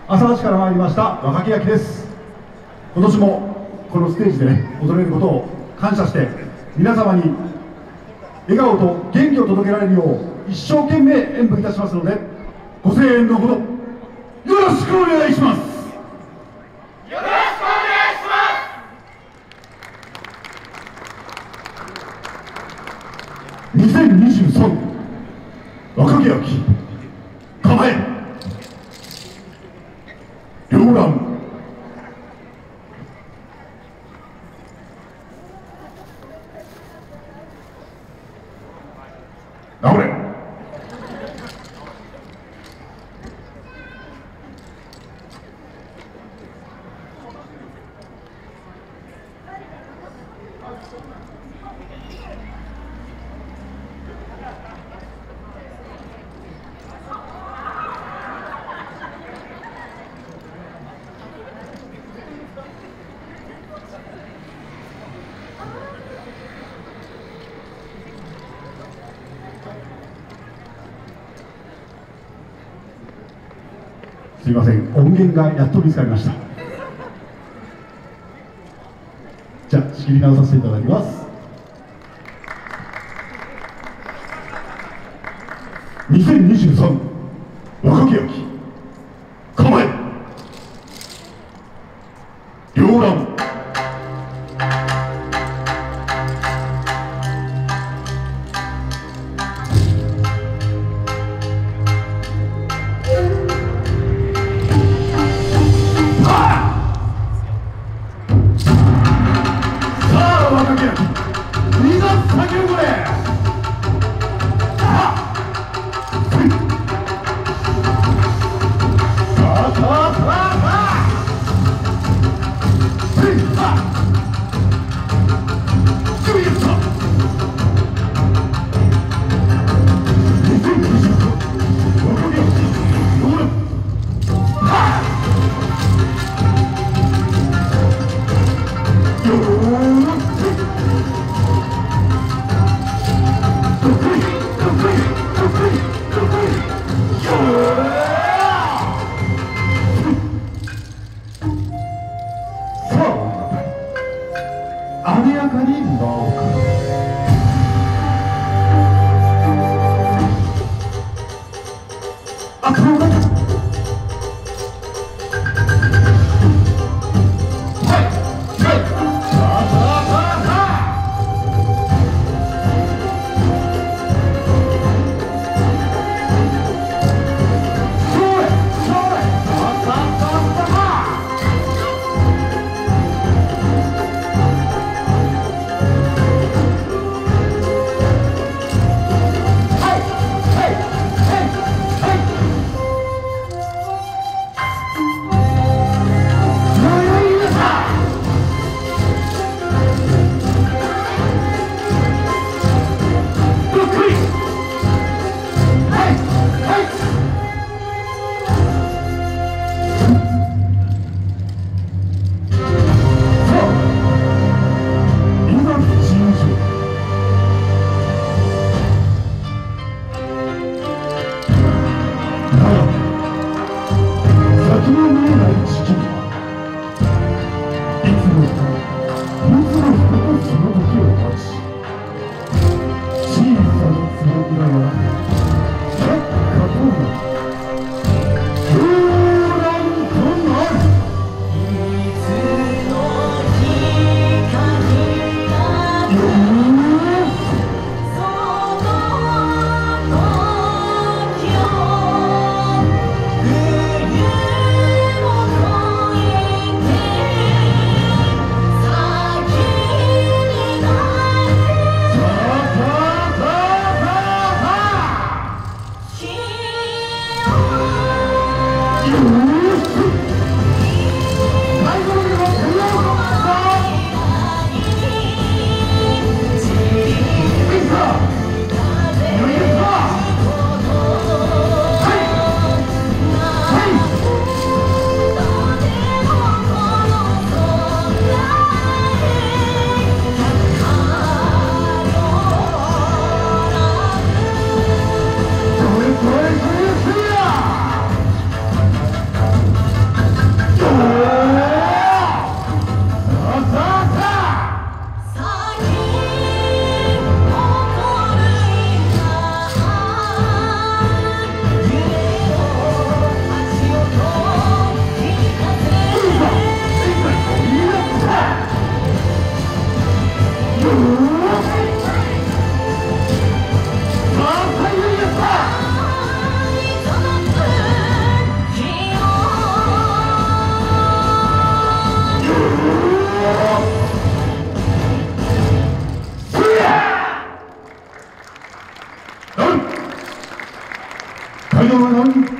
浅田市から参りました若木焼です。今年もこのステージで踊れることを感謝して、皆様に笑顔と元気を届けられるよう一生懸命演舞いたしますので、ご声援のほどよろしくお願いします。 よろしくお願いします。2023若木焼構え両乱。直れ。すいません、音源がやっと見つかりました。じゃあ仕切り直させていただきます。2023若木焼構え両乱。あでやかに間を置く。あかんだ。 감사합니다.